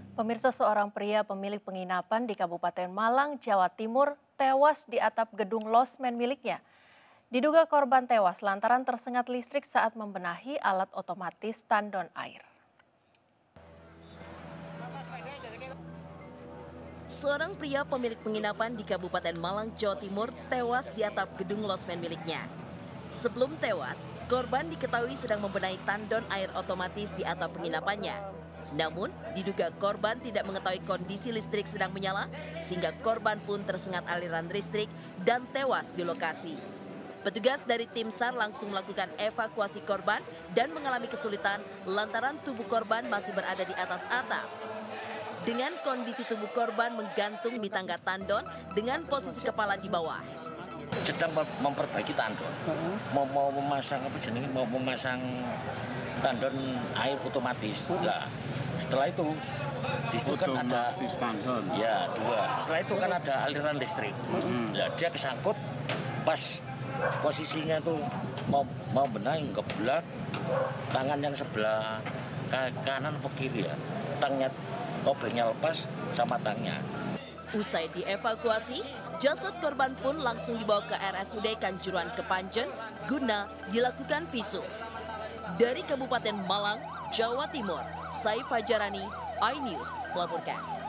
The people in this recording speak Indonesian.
Pemirsa, seorang pria pemilik penginapan di Kabupaten Malang, Jawa Timur tewas di atap gedung losmen miliknya. Diduga korban tewas lantaran tersengat listrik saat membenahi alat otomatis tandon air. Seorang pria pemilik penginapan di Kabupaten Malang, Jawa Timur tewas di atap gedung losmen miliknya. Sebelum tewas, korban diketahui sedang membenahi tandon air otomatis di atap penginapannya. Namun, diduga korban tidak mengetahui kondisi listrik sedang menyala, sehingga korban pun tersengat aliran listrik dan tewas di lokasi. Petugas dari tim SAR langsung melakukan evakuasi korban dan mengalami kesulitan lantaran tubuh korban masih berada di atas atap. Dengan kondisi tubuh korban menggantung di tangga tandon dengan posisi kepala di bawah. Sedang memperbaiki tandon, mau memasang mau memasang tandon air otomatis. Nah, setelah itu di situ kan ada tandon. Ya, dua. Setelah itu kan ada aliran listrik. Ya, dia kesangkut pas posisinya tuh mau benahi kebelah tangan yang sebelah kanan atau kiri ya. Tangnya obengnya lepas sama tangnya. Usai dievakuasi, jasad korban pun langsung dibawa ke RSUD Kanjuruhan Kepanjen guna dilakukan visum. Dari Kabupaten Malang, Jawa Timur, Saif Fajarani, iNews melaporkan.